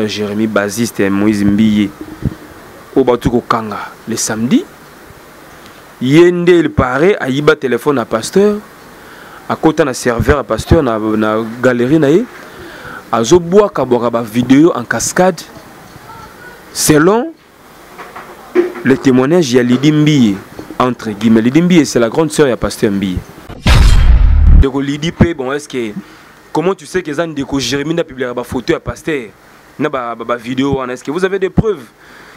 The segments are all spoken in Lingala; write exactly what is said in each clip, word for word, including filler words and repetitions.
Jérémy Baziste et Moïse Mbiye au Batuko Kanga le samedi. Yende il paraît à Iba téléphone à pasteur à côté na serveur à pasteur na na galerie naé azoboa kabora ba vidéo en cascade selon le témoignage de Lydie Mbiye entre guillemets. Lydie Mbiye c'est la grande sœur de pasteur Mbiye. Donc Lydie P bon est-ce que comment tu sais que Zan Deko Jérémy n'a publié ba photo à pasteur na ba ba vidéo, est-ce que vous avez des preuves?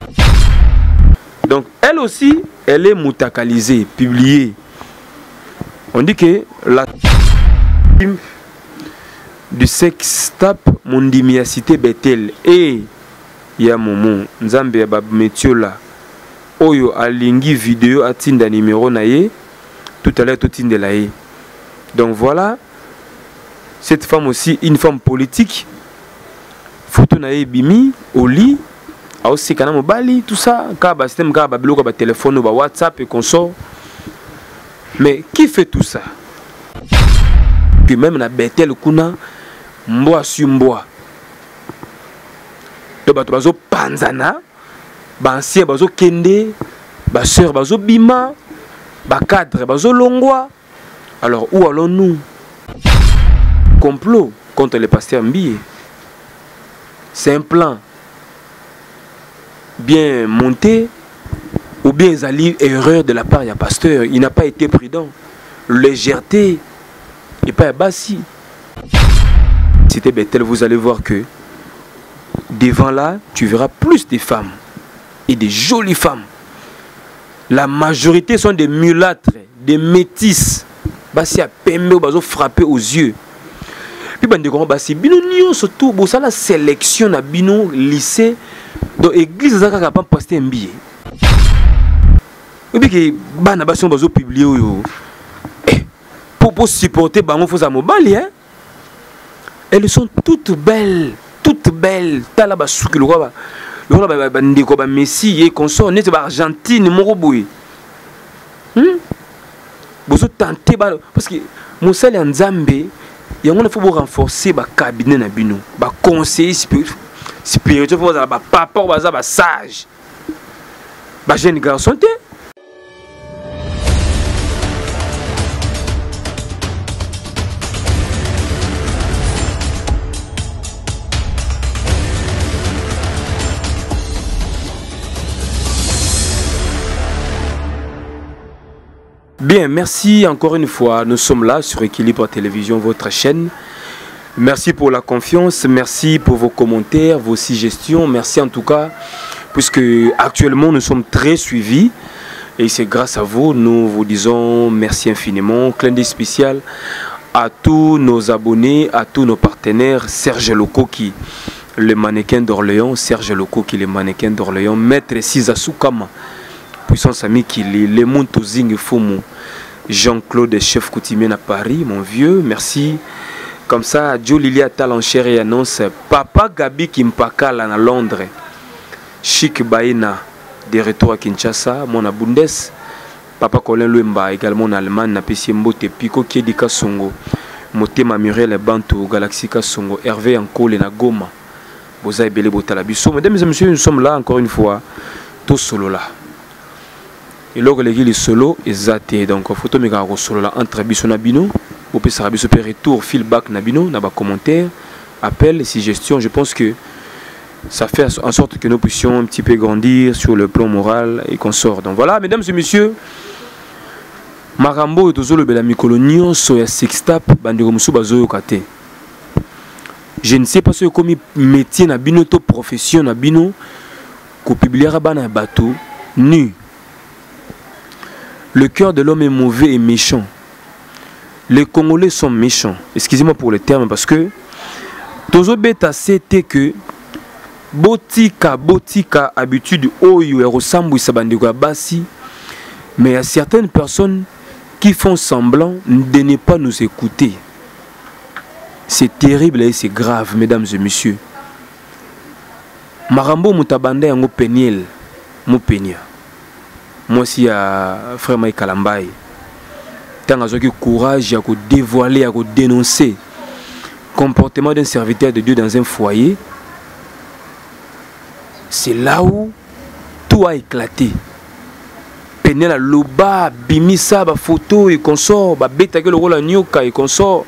Donc elle aussi, elle est moutakalisée, publiée. On dit que la team du sextape Mondimiacité Bethel et ya momo Nzambe ba metiola oyo alingi vidéo atinda numéro naye tout à l'heure tout tindela ye. Donc voilà, cette femme aussi une femme politique. Photo naye bimi au lit. Aussi quand mobali tout ça quand ba système quand ba biloko ba téléphone ba WhatsApp et consort. Mais qui fait tout ça? Puis même na Bethel kuna mboa sur mboa. De bato bazo panzana, ba ancien bazo kende, ba sœur bazo bima, ba cadre bazo longwa. Alors où allons-nous? Complot contre le pasteur Mbiye. C'est un plan bien monté ou bien une erreur de la part du pasteur. Il n'a pas été prudent. Légèreté et pas bassi. C'était Bethel, vous allez voir que devant là, tu verras plus de femmes et des jolies femmes. La majorité sont des mulâtres, des métisses. Bassi a pembe bazo frappé aux yeux. Puis bande ko bassi bino nyo surtout bo ça la sélection na bino lycée dans l'église ça ka pas pasteur Mbiye. Et puis que bana baso bazo publier yo. Pour pour supporter bango faut ça mobali hein. Elles sont toutes belles, toutes belles. Tala basuki le roi. Le roi ba bande ko ba Messi et consort net ba Argentine moko boy. Hmm? Bozo tenter ba parce que Mosali Nzambe il faut renforcer le cabinet na bino, le conseiller spirituel, il faut avoir un papa, un sage, un jeune garçon. Bien, merci encore une fois. Nous sommes là sur Équilibre Télévision, votre chaîne. Merci pour la confiance, merci pour vos commentaires, vos suggestions. Merci en tout cas, puisque actuellement nous sommes très suivis. Et c'est grâce à vous, nous vous disons merci infiniment. Clin d'œil spécial à tous nos abonnés, à tous nos partenaires. Serge Loco qui le mannequin d'Orléans, Serge Loco qui le mannequin d'Orléans, Maître Sizasu Kama. Puissance ami qui les monte aux Zing Fomo, Jean-Claude chef coutumier à Paris, mon vieux, merci. Comme ça, Joe Lilia Talancher et annonce Papa Gabi Kimpakala à Londres, Chic Baina de retour à Kinshasa, mon Abundes, Papa Colin Luemba également en Allemagne, Napesi Mbote Pico Kiedika Songo, Motema Muriel Bantu, Galaxy Kasongo, Hervé Ankole na Goma, Boza Ebele Botalabiso. Mesdames et messieurs, nous sommes là encore une fois, tous solo là. Et lorsque les solo est donc photo méga solo là entre biso na bino ou peut sera biso retour feedback na bino na ba commentaire appel suggestion. Je pense que ça fait en sorte que nous puissions un petit peu grandir sur le plan moral et qu'on sort. Donc voilà, mesdames et messieurs, Marambo et tozolo bela mikolonio so ya sextap bandeko musu bazoyo kate. Je ne sais pas ce comme métier na bino to profession na bino ko publiera bana bateau nu. Le cœur de l'homme est mauvais et méchant. Les Congolais sont méchants. Excusez-moi pour le terme parce que Tozo Beta c'était que Botika, Botika, habitude Oyo et ressemble à Bassi. Mais il y a certaines personnes qui font semblant de ne pas nous écouter. C'est terrible et c'est grave, mesdames et messieurs. Marambo Moutabanda Yango Peniel, mon Penia. Moi aussi, à frère Mike Kalambaye, tant que j'ai courage à dévoiler, à dénoncer le comportement d'un serviteur de Dieu dans un foyer, c'est là où tout a éclaté. Penel a loba, bimisa, ba photo et consort, ba beta que le rôle à nyoka et consort.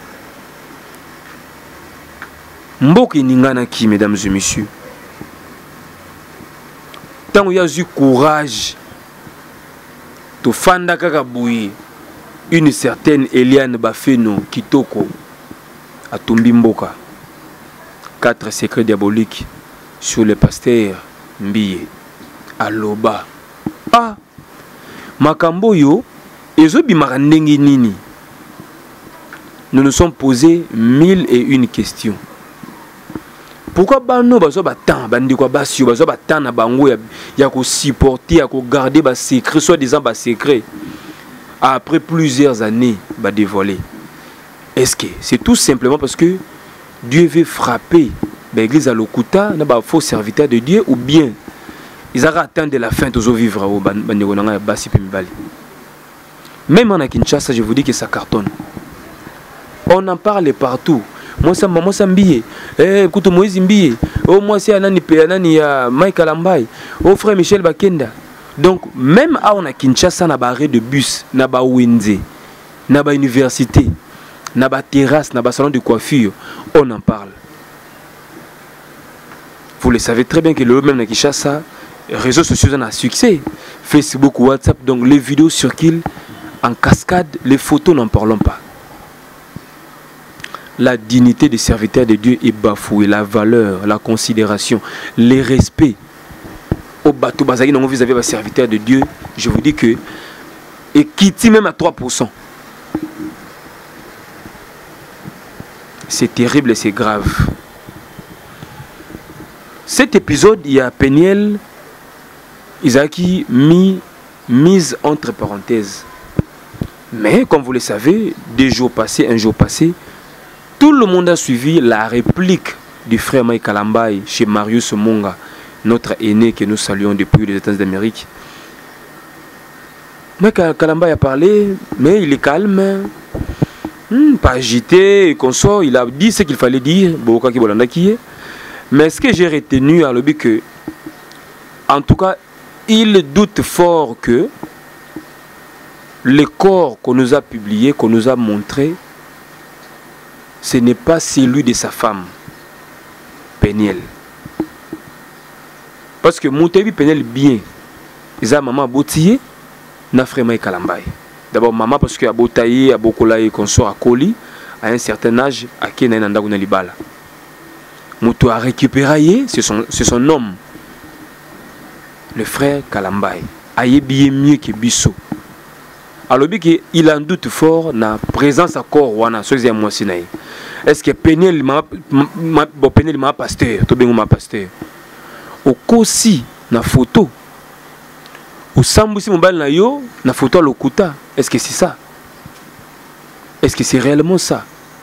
Mboki ningana ki, mesdames et messieurs. Tant il y a eu courage, to fanda kaka bouye, une certaine Eliane Bafeno Kitoko à Tumbimboka. Quatre secrets diaboliques sur le pasteur Mbiye à Loba. Ah, makambo yo ezo bimaka ndenge nini. Nous nous sommes posé mille et une questions. Pourquoi bano bazo batan bandi kwa basi bazo batan na bango ya ya ko supporter ya ko garder ba secret soit disant ba secret après plusieurs années ba dévoiler. Est-ce que c'est tout simplement parce que Dieu veut frapper l'église à l'Okuta na ba faux serviteur de Dieu, ou bien ils ont atteint de la fin de vivre au Bandegonanga Basi Pimibali. Même en Kinshasa, je vous dis que ça cartonne. On en parle partout. Moi ça moi ça Mbiye. Eh écoute Moïse Mbiye. Oh moi c'est Anani Anani ya Mike Alambai. Oh frère Michel Bakenda. Donc même à on a Kinshasa na ba arrêt de bus, na ba Wenze, na ba université, na ba terrasse, na ba salon de coiffure, on en parle. Vous le savez très bien que le même na Kinshasa, réseaux sociaux ont un succès. Facebook, WhatsApp, donc les vidéos circulent en cascade, les photos n'en parlons pas. La dignité des serviteurs de Dieu est bafouée, la valeur, la considération, les respects. Au bateau Bazagi, non, vous avez un serviteur de Dieu, je vous dis que, et quitte même à trois pour cent. C'est terrible et c'est grave. Cet épisode, il y a Peniel, Isaki mis mise entre parenthèses. Mais comme vous le savez, deux jours passés, un jour passé, tout le monde a suivi la réplique du frère Mike Kalambai chez Marius Monga, notre aîné que nous saluons depuis les États-Unis d'Amérique. Mike Kalambai a parlé, mais il est calme, hmm, pas agité, et consort. Il a dit ce qu'il fallait dire. Mais ce que j'ai retenu à l'objet que, en tout cas, il doute fort que le corps qu'on nous a publié, qu'on nous a montré, ce n'est pas celui de sa femme, Peniel. Parce que Moutebi Peniel bien, ils ont maman Boutier, n'a frère Mike Kalambai. D'abord maman parce que Abotaye, Abokola et consort à Koli, à un certain âge, à Kena Nandaguna Libala. Moutou a récupéré, c'est son, c'est son homme, le frère Kalambai. Aïe bien mieux que Bissot. Alors il en doute fort na présence à corps wana sozi ya mwasinaï. Est-ce que Peniel ma bon Peniel ma pasteur, to bengo ma pasteur. Au kosi na photo. Au sambusi mobile na yo na photo à l'Okuta. Est-ce que c'est ça? Est-ce que c'est réellement ça?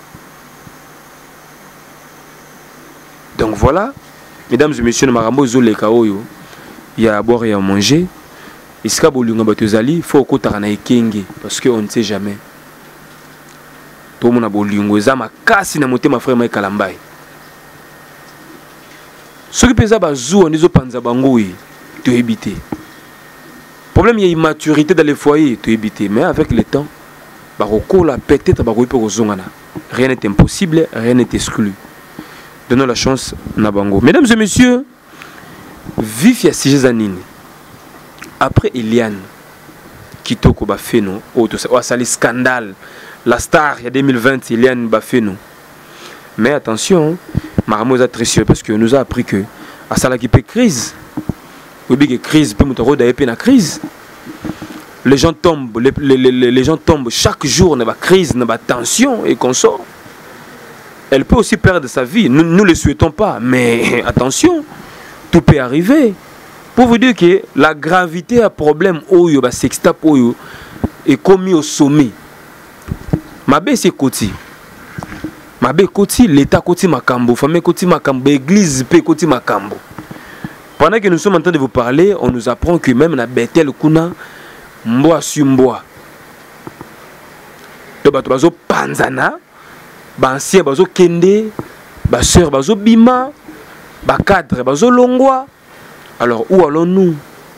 Donc voilà, mesdames et messieurs, nous marambo zo le kaoyo. Il y a à boire et à manger. Il faut qu'on ait parce qu'on ne sait jamais. Tout le monde a bolungo. Zama kasi na moté ma frère Mike Kalambai. Ce qui pèse à bazou, on est au panzabangoui, tu es habité. Problème, il y a immaturité dans les foyers, tu es habité. Mais avec le temps, baroko la peut-être baroko pour zongana. Rien n'est impossible, rien n'est exclu. Donnons la chance na bango. Mesdames et messieurs, vif ya six années. Après Eliane, Kitoko Bafeno, oh, ça les scandales, la star, il y a deux mille vingt, Eliane Bafeno. Mais attention, Maramo est très sûr parce que nous a appris que à ça qui peut crise, ou bien crise, puis nous avons crise. Les gens tombent, les, les, les, les gens tombent chaque jour, dans la crise, dans la tension et qu'on sort. Elle peut aussi perdre sa vie. Nous ne le souhaitons pas, mais attention, tout peut arriver. Pour vous dire que la gravité à problème oyo ba sextap oyo est commis au sommet. Mabe c'est koti. Mabe koti l'état koti makambo, famille koti makambo, église pe koti makambo. Pendant que nous sommes en train de vous parler, on nous apprend que même na Bethel kuna mboa sumboa. To bato bazo panzana, ba ancien bazo kende, ba sœur bazo bima, ba cadre bazo longwa. Alors où allons-nous?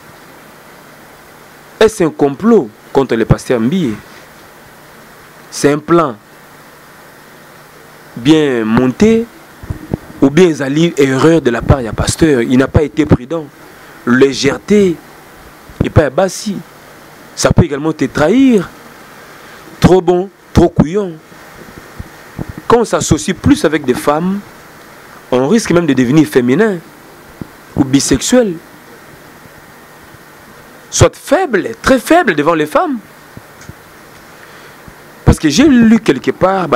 Est-ce un complot contre le pasteur Mbiye? C'est un plan bien monté ou bien une erreur de la part du pasteur? Il n'a pas été prudent. Légèreté et pas bassi. Ça peut également te trahir. Trop bon, trop couillon. Quand on s'associe plus avec des femmes, on risque même de devenir féminin ou bisexuel. Soit faible, très faible devant les femmes. Parce que j'ai lu quelque part,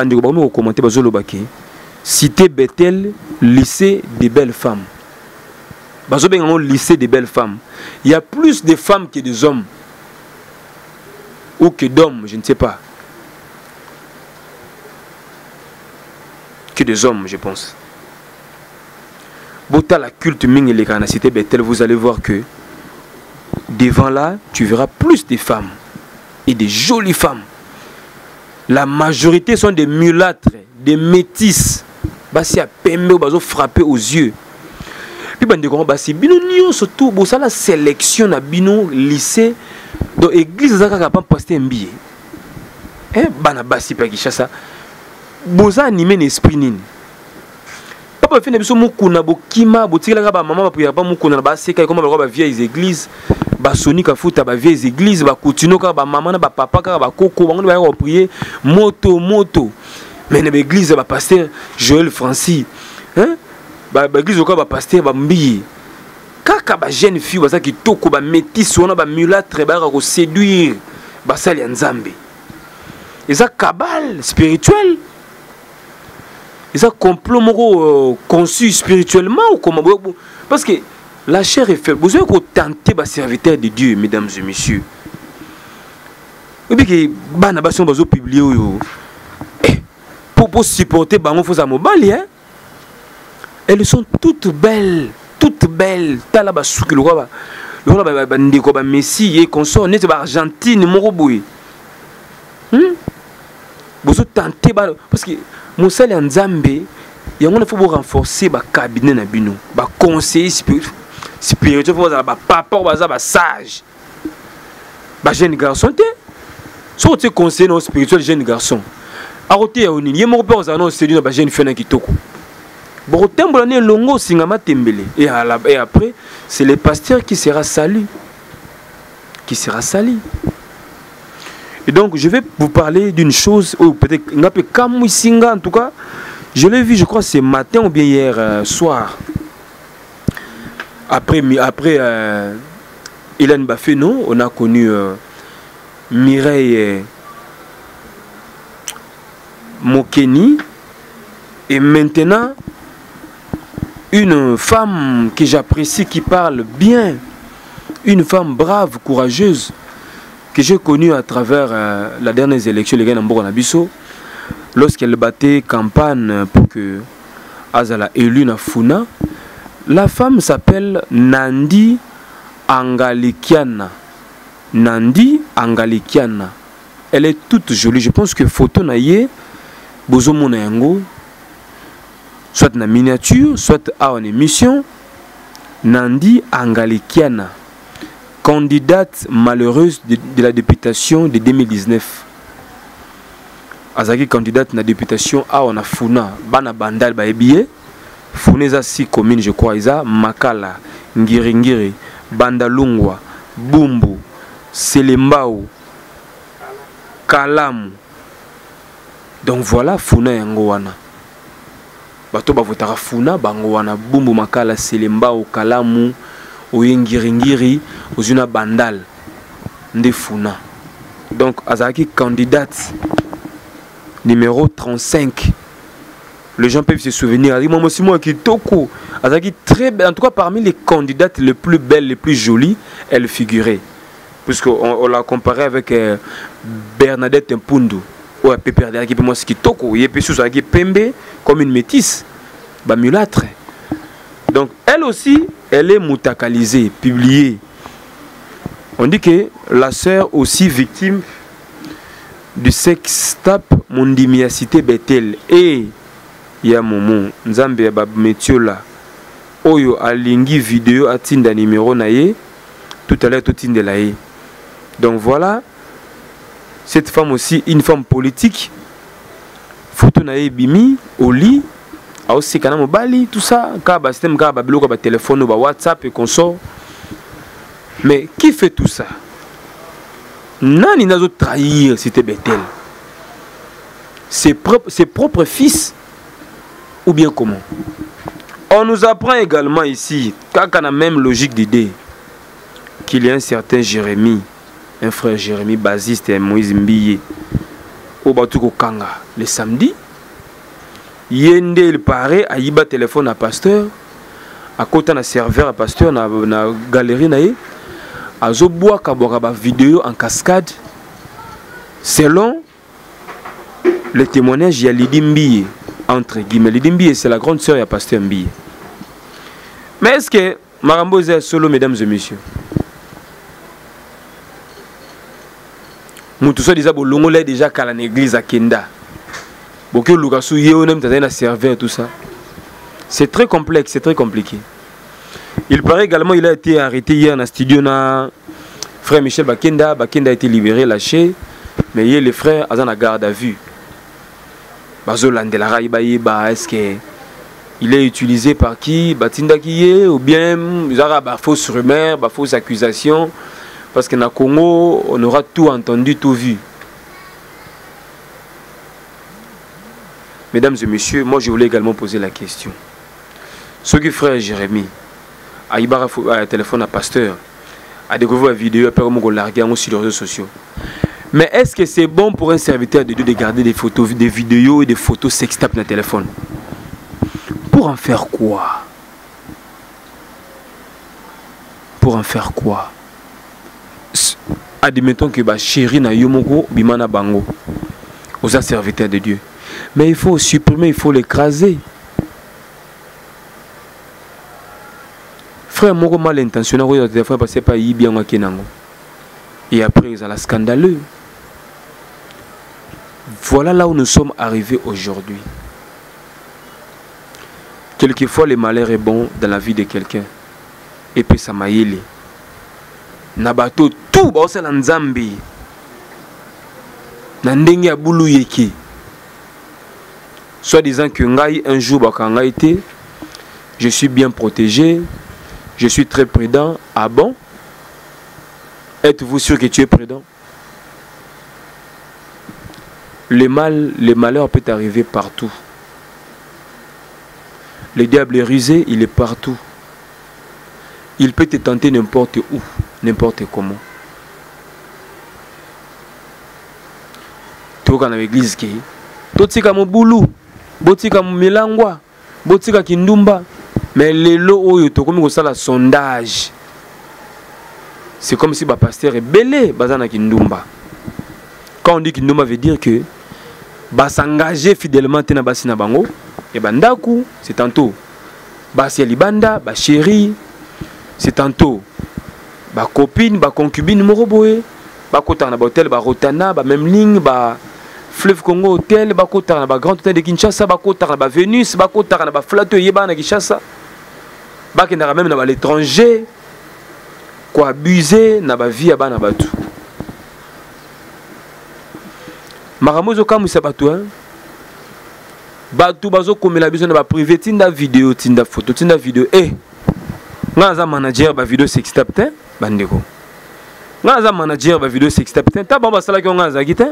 cité Bethel, lycée des belles femmes. Lycée des belles femmes. Il y a plus de femmes que des hommes. Ou que d'hommes, je ne sais pas. Que des hommes, je pense. Bota la culte Ming et les cité Bethel, vous allez voir que devant là, tu verras plus de femmes. Et des jolies femmes. La majorité sont des mulâtres, des métisses. Basi a pembe ou frappé aux yeux. Puis bande ko basi bino nyo surtout bo la sélection na bino lycée dans église za ka pa pasteur Mbiye. Eh bana basi pa Kinshasa. Boza animé l'esprit nini. Papa fait biso mukuna bokima botikela ka ba maman ba prière pas mukuna ba seka comme ba vieilles églises. Ba soni ka futa ba vieilles églises ba continuer ka ba maman na ba papa ka ba koko bango ba prier moto moto. Mais dans l'église ba pasteur Joël Francis. Hein? Ba église ko ba pasteur ba Mbiye. Kaka ba jeune fille baza ki toko ba métis wana ba mulâtre ba ko séduire ba sali nzambe. Eza cabale spirituel. Eza complot moko conçu spirituellement ou comment, parce que la chair est faible. Vous avez tenter ba serviteur de Dieu, mesdames et messieurs. Et puis que bana ba son bazo publier pour pour supporter bango faut ça mobile hein. Elles sont toutes belles, toutes belles. Tala ba souki le roi ba le roi ba ba ndiko ba Messi et consort net ba Argentine moko boy. Hmm? Vous tenter ba parce que Moussali en Zambé, il faut renforcer le cabinet na bino, le conseiller spirituel, il faut avoir papa, un sage, un jeune garçon. Si tu es conseiller spirituel, jeune garçon, il y a un jeune femme qui toko. Et après, c'est le pasteur qui sera sali. Qui sera sali. Et donc, je vais vous parler d'une chose, ou peut-être, en tout cas, je l'ai vu, je crois, ce matin ou bien hier euh, soir. Après, après euh, Hélène Bafeno, on a connu euh, Mireille euh, Mokeni. Et maintenant, une femme que j'apprécie, qui parle bien, une femme brave, courageuse, que j'ai connue à travers euh, la dernière élection, les gars Nabiso, lorsqu'elle battait campagne pour que Azala élu na Funa. La femme s'appelle Nandi Angalikiana. Nandi Angalikiana. Elle est toute jolie. Je pense que photo naïe, bozo monayango, soit na miniature, soit à une émission. Nandi Angalikiana, candidate malheureuse de, de la députation de deux mille dix-neuf. Azaki candidate na députation a on a Funa bana bandal ba ebiye Funeza si commune je crois isa Makala Ngiringiri Bandalungwa Bumbu Selembao Kalamu. Donc voilà Funa yango wana bato ba votara Funa bango wana Bumbu Makala Selembao Kalamu Oyengiringiri ozuna bandal nde Funa. Donc azaki candidate numéro trente-cinq. Les gens peuvent se souvenir. En tout cas, parmi les candidates les plus belles, les plus jolies, elle figurait. Puisqu'on on l'a comparée avec euh, Bernadette Mpundu. Ou comme une métisse. Bah, mulâtre. Donc, elle aussi, elle est moutakalisée, publiée. On dit que la sœur aussi victime du sextape Mondimiacité Bethel et ya momo nzambe ya ba metiola oyo alingi vidéo atinda numéro na ye tout à l'heure tout tindela ye. Donc voilà, cette femme aussi une femme politique, photo na ye bimi au lit aussi kana mobali tout ça ka ba système ka ba biloko ba téléphone ba WhatsApp et consort. Mais qui fait tout ça? Nani nazo trahir c'était Bethel? Ses propres ses propres fils ou bien comment? On nous apprend également ici, quand on a même logique d'idée, qu'il y a un certain Jérémie, un frère Jérémie basiste et Moïse Mbiye, au Batuko Kanga, le samedi. Yende il paraît à Iba téléphone à pasteur, à côté d'un serveur à pasteur, na na galerie naïe, à Zoboa Kaboraba vidéo en cascade, selon le témoignage de Lidi Mbiye. Entre guillemets, Lidi Mbiye c'est la grande sœur de pasteur Mbiye. Mais est-ce que Marambo est solo, mesdames et messieurs? Nous tous déjà bolongo là déjà qu'à l'église à Kenda. Beaucoup de gens sont même dans serveur tout ça. C'est très complexe, c'est très compliqué. Il paraît également il a été arrêté hier dans le studio na frère Michel Bakenda, Bakenda a été libéré, lâché, mais hier les frères ont en garde à vue. Est-ce qu'il est utilisé par qui? Batinda qui est ou bien il aura des fausses rumeurs, des fausses accusations? Parce que dans le Congo, on aura tout entendu, tout vu. Mesdames et messieurs, moi je voulais également poser la question. Ce que frère Jérémie, à Ibarra téléphone à pasteur, a découvert la vidéo, après on l'a largué sur les réseaux sociaux. Mais est-ce que c'est bon pour un serviteur de Dieu de garder des photos, des vidéos et des photos sextables dans le téléphone? Pour en faire quoi? Pour en faire quoi? Admettons que ma chérie na yomoko bimana bango aux serviteurs de Dieu. Mais il faut supprimer, il faut l'écraser. Frère moko mal intentionné, au téléphone parce que pas y bien en kenango. Et après ils ont la scandaleux. Voilà là où nous sommes arrivés aujourd'hui. Quelquefois le malheur est bon dans la vie de quelqu'un. Et puis ça m'a yélé. Nabato tout ba osala nzambe. Na ndenge ya bulu yeki. Soit disant que ngai un jour bakanga été, je suis bien protégé, je suis très prudent. Ah bon? Êtes-vous sûr que tu es prudent? Le mal, le malheur peut arriver partout. Le diable est rusé, il est partout. Il peut te tenter n'importe où, n'importe comment. Tu vois dans l'église qui totika mobulu, botika milangwa, botika kindumba, mais les lots oyo to comme ça la sondage. C'est comme si le pasteur est belé bazana kindumba. Quand on dit kindumba veut dire que ba s'engager fidèlement tena basi na bango et bandaku c'est tantôt basi libanda ba chérie c'est tantôt ba copine ba concubine moroboé ba kota na ba hôtel ba rotana ba même ligne ba fleuve Congo hôtel ba kota na ba grand hôtel de Kinshasa ba kota na ba Venus ba kota na ba Flato yeba na Kinshasa ba kenda même na ba l'étranger quoi abuser na ba vie ba na batu. Maramozo kamu sa batu hein. Batu bazo komela biso na ba privé tinda vidéo tinda photo tinda vidéo eh ngaza manager ba vidéo sextape bandeko. Ngaza manager ba vidéo sextape ta ba basala ki ngaza kite.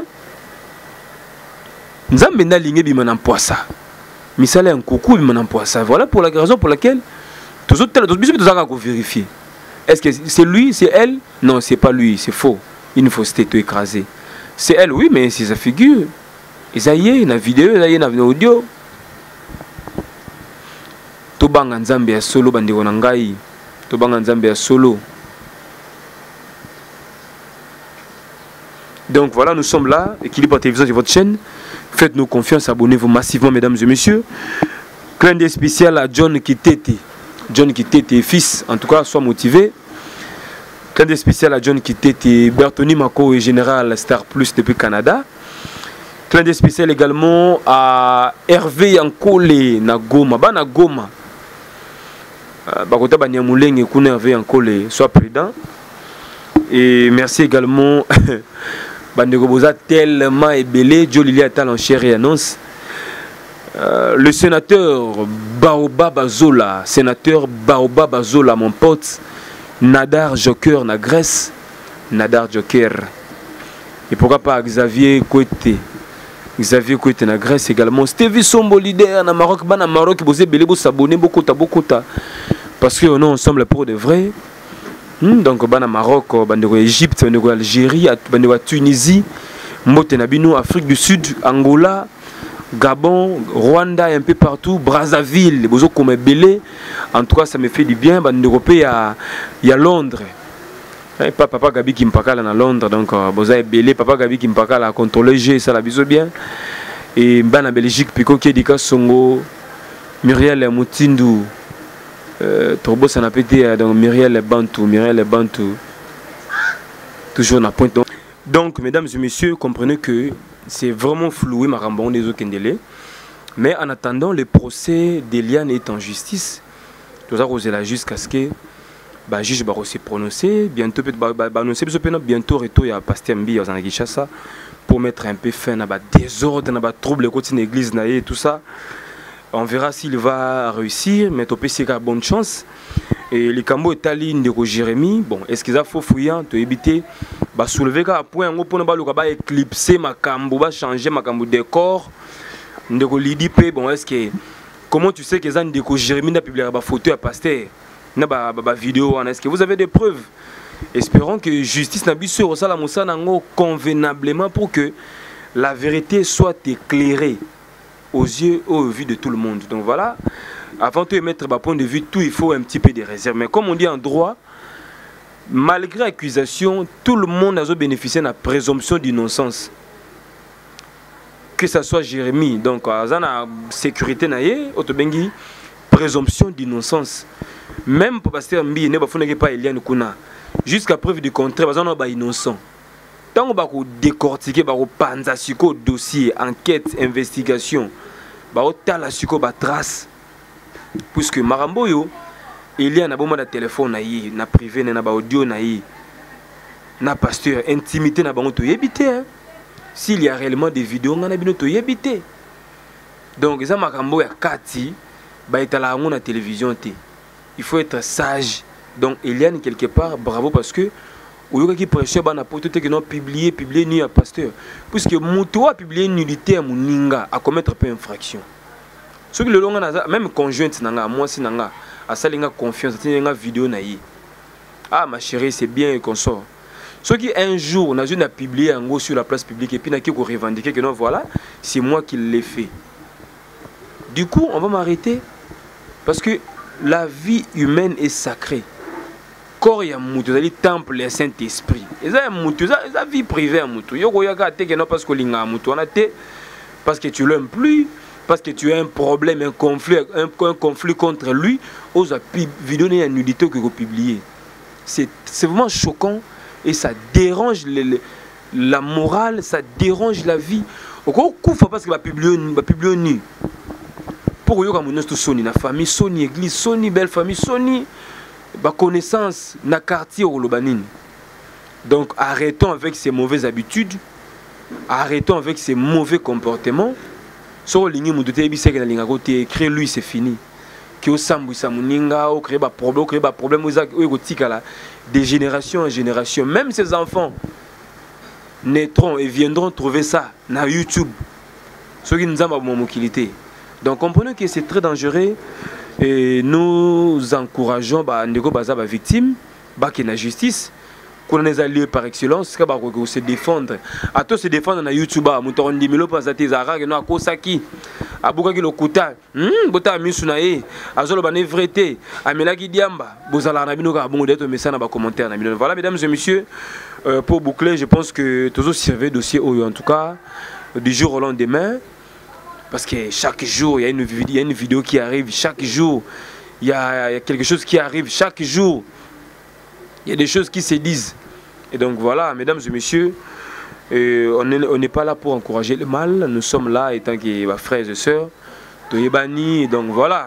Nzambe na linge bi mana poisa. Misala en coucou bi mana poisa. Voilà pour la raison pour laquelle tous autres tous biso tozaka ko vérifier. Est-ce que c'est lui, c'est elle? Non, c'est pas lui, c'est faux. Une fausseté tout écrasée. C'est elle, oui, mais c'est sa figure. Isaïe, na vidéo, isaïe, na audio. Tobanga nzambe ya solo bandeko na ngai. Tobanga nzambe ya solo. Donc voilà, nous sommes là, Équilibre Télévision sur votre chaîne. Faites-nous confiance, abonnez-vous massivement, mesdames et messieurs. Clin d'œil spécial à John Kitete. John Kitete, fils, en tout cas, soit motivé. Clin d'œil spécial à John Kitete, Bertoni Mako et Général Star Plus depuis Canada. Clin d'œil spécial également à Hervé Yankole, na Goma, ba na Goma. Bakota Banyamuleng et Kounervé en collé, soit prudent. Et merci également Bandegoboza tellement ébélé, Jolili Atal en chair et annonce. Euh, le sénateur Baoba Bazola, sénateur Baoba Bazola, mon pote, Nadar Joker na Grèce, Nadar Joker. Et pourquoi pas Xavier Kouete, Xavier Kouete na Grèce également. Stevie Sombo leader na Maroc, ban na Maroc, vous avez belé s'abonner beaucoup ta beaucoup ta, parce que on est ensemble pour de vrai. Hmm, donc ban na Maroc, ban de Égypte, ban de Algérie, ban de Tunisie, Mote Nabino, Afrique du Sud, Angola. Gabon, Rwanda, un peu partout, Brazzaville, Bozo comme belé. En tout cas, ça me fait du bien. En Europe, il y a, il y a Londres. Hein, pas Papa Gabi qui me parle à Londres, donc Bozo est belé. Papa Gabi qui me parle à contrôler G, ça la bise bien. Et ben en Belgique, Pico Kedika Songo, Muriel Moutindou, euh, Turbo Sanapete, donc Muriel Bantou, Muriel Bantou, toujours na pointe. Donc, mesdames et messieurs, comprenez que c'est vraiment floué Marambon des Okendele. Mais en attendant, le procès d'Eliane est en justice. Tout ça, c'est la jusqu'à ce que le juge va se prononcer. Bientôt, bientôt, retour à Pasteur Mbi, à Kinshasa, pour mettre un peu fin à désordre, à trouble côté de l'église et tout ça. On verra s'il va réussir, mais topé c'est bonne chance. Et les Cambo est allé de Jérémy. Bon, est-ce qu'ils ont faux fouillant, tu éviter bah soulever qu'à point on peut pas éclipser ma cambo, va changer ma cambo décor. Ndeko Lidi pe bon est-ce que comment tu sais que ça Ndeko Jérémy n'a publié ba photo à pasteur, n'a ba ba vidéo, est-ce que vous avez des preuves? Espérons que justice n'a biso au sala musa nango convenablement pour que la vérité soit éclairée aux yeux et aux vues de tout le monde. Donc voilà, avant de mettre un point de vue, tout il faut un petit peu de réserve. Mais comme on dit en droit, malgré accusation, tout le monde a bénéficié de la présomption d'innocence. Que ce soit Jérémy, donc à la sécurité, autobengi présomption d'innocence. Même pour passer Mbi, il ne pas Eliane Kuna. Jusqu'à preuve du contraire, on est innocent. Tant qu'on va décortiquer, on va panzasiko dossier, enquête, investigation, on va talasiko trace. Puisque Maramboyo, il y a un bon de téléphone, na privé, na audio, na pasteur, intimité, na bango to yebité. S'il y a réellement des vidéos, on a bien to yebité. Donc, ça Marambo ya kati, ba etala ngo na télévision té. Il faut être sage. Donc, Eliane quelque part, bravo parce que ou qui prêchait bana poto te que non publié, publié ni à pasteur. Puisque Mouto a publié une nullité à Mouninga à commettre peu infraction. Ce qui le long même conjointe nanga moi si nanga à ça linga confiance tinga vidéo naï. Ah ma chérie c'est bien et qu'on sort. Ce qui un jour on a une a publié en gros sur la place publique et puis n'a qui revendiquer que non voilà c'est moi qui l'ai fait. Du coup on va m'arrêter parce que la vie humaine est sacrée. Corps ya mutu zali temple ya Saint-Esprit. Et ça mutu ça vie privée mutu. Yoko yaka te que non parce que linga mutu on a te parce que tu l'aimes plus. Parce que tu as un problème, un conflit, un, un conflit contre lui, aux vidéos et une nudité que vous publiez. C'est vraiment choquant et ça dérange le, le, la morale, ça dérange la vie. Au coup, parce que va publier nu. Pour eux, comme nous Sony, la famille Sony, église Sony, belle famille Sony, la connaissance, na quartier au Lobanine. Donc arrêtons avec ces mauvaises habitudes, arrêtons avec ces mauvais comportements. So lingi mutu te ebise ke na linga ko te écrire lui c'est fini. Ki o sambu samuninga o créer ba problème, créer ba problème o ko tikala de génération en génération. Même ces enfants naîtront et viendront trouver ça na YouTube. Ceux qui nous ont mokilité. Donc comprenez que c'est très dangereux et nous encourageons ba ndeko baza ba victime ba ke na justice. Qu'on a lieu par excellence, c'est qu'on se défendre. À tous se défendre dans YouTube, à Mouton Dimilo, pas à tes arabes, à Kosaki, à Boukaki le Kouta, Bota Misunae, à Zolobane Vrete, à Melaki Diamba, Bozala Nabino, à bon d'être message dans les commentaires. Voilà, mesdames et messieurs, euh, pour boucler, je pense que toujours servez dossier, en tout cas, du jour au lendemain, parce que chaque jour, il y a une, il y a une vidéo qui arrive, chaque jour, il y a, il y a quelque chose qui arrive, chaque jour. Il y a des choses qui se disent. Et donc voilà, mesdames et messieurs, euh, on n'est pas là pour encourager le mal. Nous sommes là étant que bah, frères et sœurs. Donc voilà.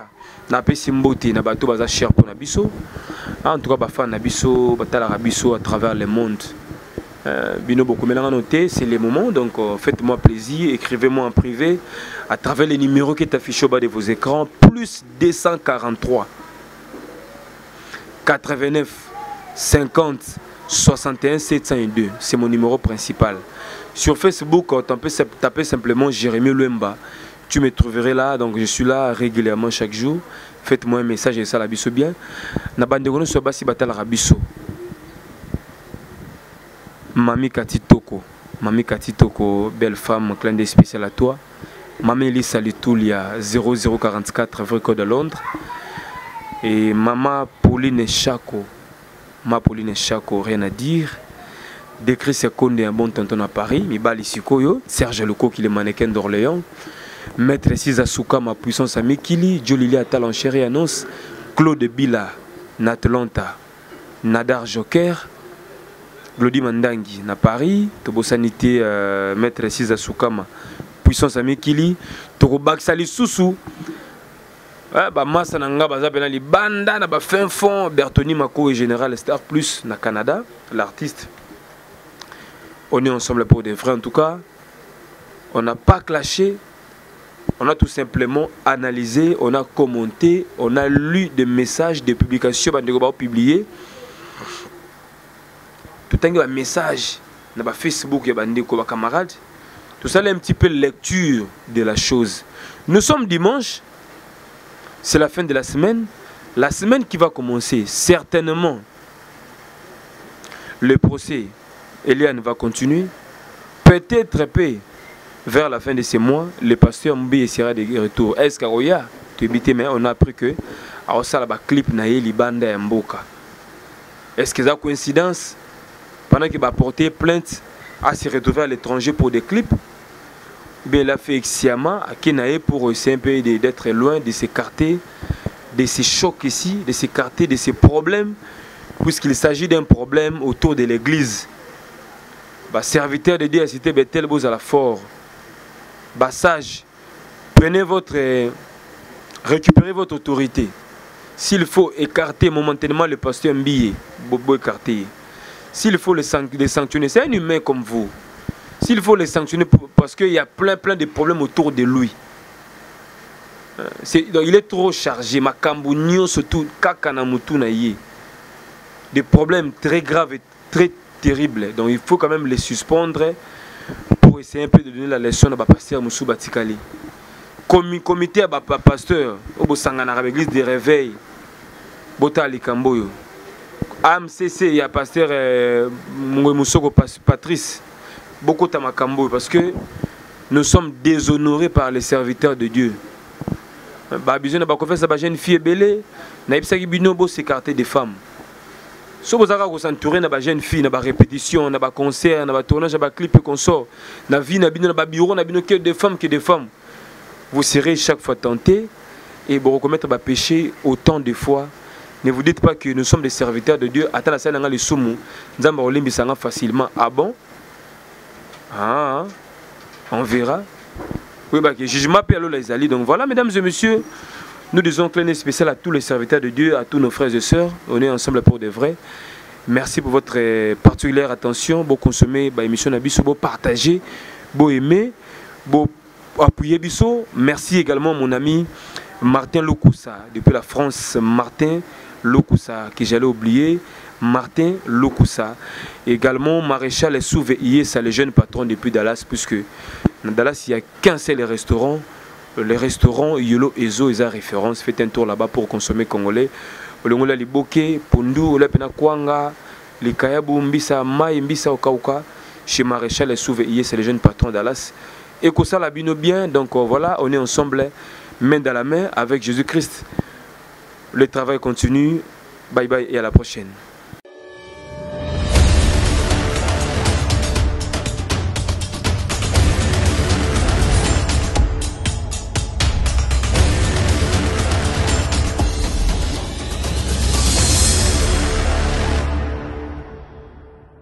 na pesi mbote na bato baza cher pour na biso. En tout cas ba fan na biso batala biso à travers le monde. Euh, bino beaucoup noté, c'est les moments, donc euh, faites-moi plaisir, écrivez-moi en privé à travers les numéros qui est affiché au bas de vos écrans, plus deux cent quarante-trois quatre-vingt-neuf cinquante soixante et un sept cent deux, c'est mon numéro principal. Sur Facebook, tu peux taper simplement Jérémy Luemba, tu me trouverais là, donc je suis là régulièrement chaque jour. Faites-moi un message et ça la biso bien. Na bande gono so basi batala rabiso. Mami Katitoko, Mami Katitoko, belle femme, clin d'œil spécial à toi. Mami Elisa Litoulia, zéro zéro quarante-quatre, vrai code de Londres. Et Maman Pauline Chako, Ma Pauline Chako, rien à dire. Décrit Seconde, un bon tonton à Paris. Mibali Sikoyo, Serge Leco, qui est mannequin d'Orléans. Maître Cisa Souka, ma puissance à Mekili. Jolili Atal chéri annonce. Claude Bila, Natlanta. Nadar Joker. Glody Mandangi na Paris, Tobo Sanité, euh, Maître Cisa Soukama, puissance à Mekili, Toro Baksali Soussou, bah Massa Nanga Bazabena li Banda, na ba fin fond, Bertoni Mako et Général Star Plus na Canada, l'artiste. On est ensemble pour des vrais en tout cas. On n'a pas clashé, on a tout simplement analysé, on a commenté, on a lu des messages, des publications, on a publié. Tout un message dans Facebook et les camarades. Tout ça, un petit peu lecture de la chose. Nous sommes dimanche, c'est la fin de la semaine. La semaine qui va commencer, certainement, le procès, Eliane va continuer. Peut-être peu, vers la fin de ce mois, le pasteur Mbi sera de retour. Est-ce qu'Aroya, tu es mais on a appris que à ça la clip naïe libanda et mboka. Est-ce que c'est une coïncidence? Pendant qu'il va porter plainte à se retrouver à l'étranger pour des clips, bien, il a fait exciemment à Kenae pour essayer un peu d'être loin, de s'écarter de ces chocs ici, de s'écarter de ces problèmes, puisqu'il s'agit d'un problème autour de l'église. Bah, serviteur de Dieu à cité Bethel Boz à la fort. Bah, sage, prenez votre. Euh, récupérez votre autorité. S'il faut écarter momentanément le pasteur Mbiye, Bobo écarter. S'il faut les sanctionner, c'est un humain comme vous. S'il faut les sanctionner parce qu'il y a plein, plein de problèmes autour de lui. Est, donc, il est trop chargé. Makambunyo surtout kakanamutu naïe. Des problèmes très graves et très terribles. Donc il faut quand même les suspendre pour essayer un peu de donner la leçon à pasteur Moussou Batikali. Comité à pasteur au Sangana l'église des réveils. Bota Likamboyo. A M C C, il y a pasteur euh, Moussoko Patrice, beaucoup de Makambo, parce que nous sommes déshonorés par les serviteurs de Dieu. Bah, besoin de faire ça, jeune fille belée, n'a pas besoin s'écarter des femmes. Si vous avez s'entourer de jeune fille, de répétition, de concert, de tournage, de clip qu'on sort, de vie, de bureau, de que des femmes que des femmes, vous serez chaque fois tenté et vous recommettre le péché autant de fois. Ne vous dites pas que nous sommes des serviteurs de Dieu. Attends la salle dans les soumou. Nous allons facilement. Ah bon? Ah, on verra. Oui, bah, que jugement Pierre les alliés. Donc voilà, mesdames et messieurs, nous disons clin d'œil spécial à tous les serviteurs de Dieu, à tous nos frères et sœurs. On est ensemble pour de vrai. Merci pour votre particulière attention. Vous consommez l'émission Nabiso, vous partagez, vous aimez, vous appuyez Bisso. Merci également mon ami Martin Lokoussa, depuis la France. Martin Lokoussa, que j'allais oublier. Martin Lokoussa. Également Maréchal Souveillé, c'est le jeune patron depuis Dallas, puisque dans Dallas, il n'y a qu'un seul restaurant. Le restaurant Yolo Ezo est à référence. Faites un tour là-bas pour consommer congolais. Le Ngola Liboke, Pundu, le Pena Kwanga, les Kayabu, Mbisa, Mai, Mbisa, Okauka. Chez Maréchal Souveillé, c'est le jeune patron de Dallas. Et que ça l'abîme bien. Donc voilà, on est ensemble, main dans la main, avec Jésus-Christ. Le travail continue. Bye bye et à la prochaine.